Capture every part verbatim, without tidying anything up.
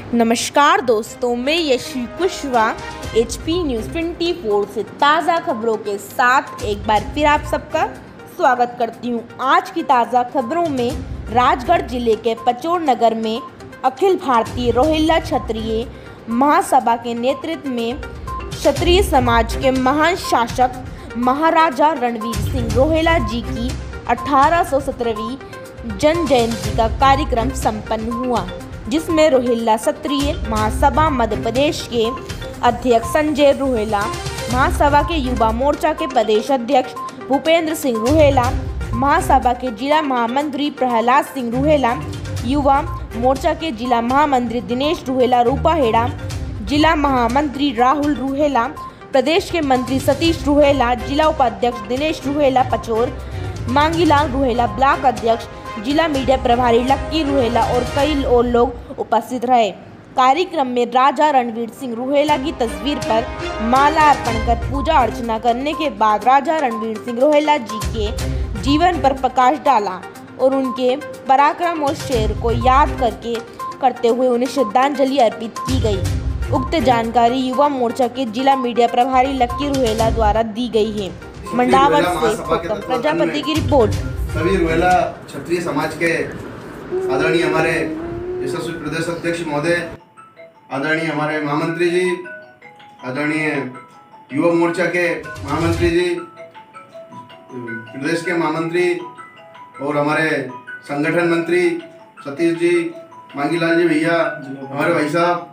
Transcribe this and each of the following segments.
नमस्कार दोस्तों, मैं यशी कुशवाहा एचपी न्यूज़ चौबीस से ताज़ा खबरों के साथ एक बार फिर आप सबका स्वागत करती हूं। आज की ताज़ा खबरों में राजगढ़ जिले के पचौड़ नगर में अखिल भारतीय रोहिल्ला क्षत्रिय महासभा के नेतृत्व में क्षत्रिय समाज के महान शासक महाराजा रणवीर सिंह रोहिला जी की अठारह सौ सत्रहवीं जन्म जयंती का कार्यक्रम संपन्न हुआ, जिसमें रोहिल्ला क्षत्रिय महासभा मध्य प्रदेश के अध्यक्ष संजय रोहिला, महासभा के युवा मोर्चा के प्रदेश अध्यक्ष भूपेंद्र सिंह रोहिला, महासभा के जिला महामंत्री प्रहलाद सिंह रोहिला, युवा मोर्चा के जिला महामंत्री दिनेश रोहिला रूपाहेड़ा, जिला महामंत्री राहुल रोहिला, प्रदेश के मंत्री सतीश रोहिला, जिला उपाध्यक्ष दिनेश रोहिला पचौड़, मांगीलाल रोहिला ब्लॉक अध्यक्ष, जिला मीडिया प्रभारी लक्की रोहिला और कई और लोग उपस्थित रहे। कार्यक्रम में राजा रणवीर सिंह रोहिला की तस्वीर पर माला अर्पण कर पूजा अर्चना करने के बाद राजा रणवीर सिंह रोहिला जी के जीवन पर प्रकाश डाला और उनके पराक्रम और शेर को याद करके करते हुए उन्हें श्रद्धांजलि अर्पित की गई। उक्त जानकारी युवा मोर्चा के जिला मीडिया प्रभारी लक्की रोहिला द्वारा दी गई है। मंडावर से प्रजापति की रिपोर्ट। सभी रोहिला क्षत्रिय समाज के आदरणीय हमारे यशस्वी प्रदेश अध्यक्ष महोदय, आदरणीय हमारे महामंत्री जी, आदरणीय युवा मोर्चा के महामंत्री जी, प्रदेश के महामंत्री और हमारे संगठन मंत्री सतीश जी, मांगीलाल जी भैया, हमारे भाई साहब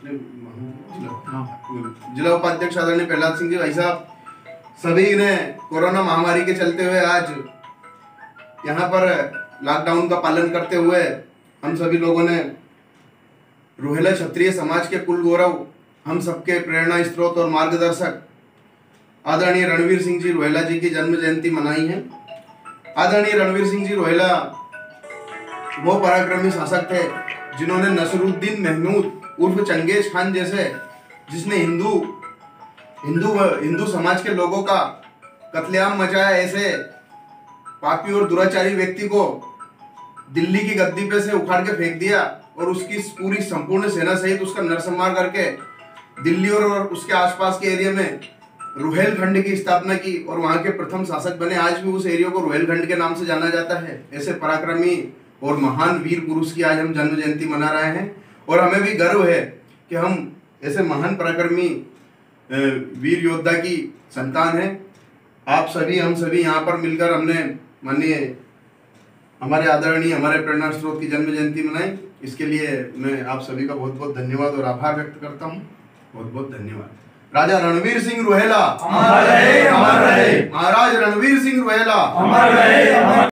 जिला उपाध्यक्ष आदरणीय प्रहलाद सिंह जी भाई साहब, सभी ने कोरोना महामारी के चलते हुए आज यहाँ पर लॉकडाउन का पालन करते हुए हम सभी लोगों ने रोहिला क्षत्रिय समाज के कुल गौरव, हम सबके प्रेरणा स्रोत और मार्गदर्शक आदरणीय रणवीर सिंह जी रोहिला जी की जन्म जयंती मनाई है। आदरणीय रणवीर सिंह जी रोहिला वो पराक्रमी शासक थे जिन्होंने नसरुद्दीन महमूद उर्फ चंगेज खान जैसे, जिसने हिंदू हिंदू हिंदू समाज के लोगों का कत्लेआम मचाया, ऐसे पापी और दुराचारी व्यक्ति को दिल्ली की गद्दी पे से उखाड़ के फेंक दिया और उसकी पूरी संपूर्ण सेना सहित उसका नरसंहार करके दिल्ली और उसके आसपास के एरिया में रोहिलखंड की स्थापना की और वहां के प्रथम शासक बने। आज भी उस एरिया को रोहिलखंड के नाम से जाना जाता है। ऐसे पराक्रमी और महान वीर पुरुष की आज हम जन्म जयंती मना रहे हैं और हमें भी गर्व है कि हम ऐसे महान पराक्रमी वीर योद्धा की संतान है। आप सभी हम सभी यहाँ पर मिलकर हमने माननीय हमारे आदरणीय हमारे प्रेरणा स्रोत की जन्म जयंती मनाई। इसके लिए मैं आप सभी का बहुत बहुत धन्यवाद और आभार व्यक्त करता हूँ। बहुत बहुत धन्यवाद। राजा रणवीर सिंह रोहिला अमर रहे, अमर रहे। महाराज रणवीर सिंह रोहिला अमर रहे, अमर